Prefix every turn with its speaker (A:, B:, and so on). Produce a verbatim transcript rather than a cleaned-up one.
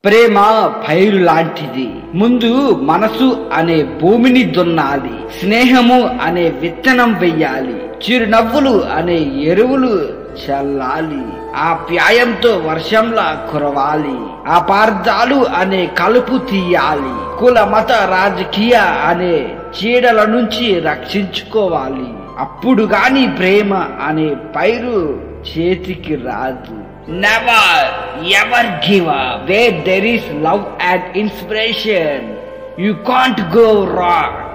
A: ప్రేమ పైరు లాంటిది. ముందు మనసు అనే భూమిని దున్నాలి, స్నేహము అనే విత్తనం వెయ్యాలి, చిరునవ్వులు అనే ఎరువులు చల్లాలి, ఆప్యాయంతో వర్షంలా కురవాలి, అపార్థాలు అనే కలుపు తీయాలి, కుల మత రాజకీయ అనే చీడల నుంచి రక్షించుకోవాలి. అప్పుడు గాని ప్రేమ అనే పైరు చేతికి రాదు. Never ever give up. Where there is love and inspiration, you can't go wrong.